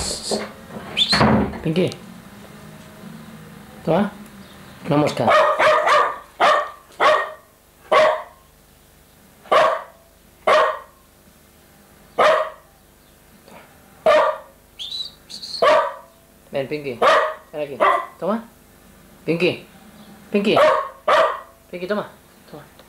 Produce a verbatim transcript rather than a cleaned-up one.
Pinky. Toma. Una mosca. Ven, Pinky. Ven aquí. Toma. Pinky. Pinky. Pinky, toma. Toma.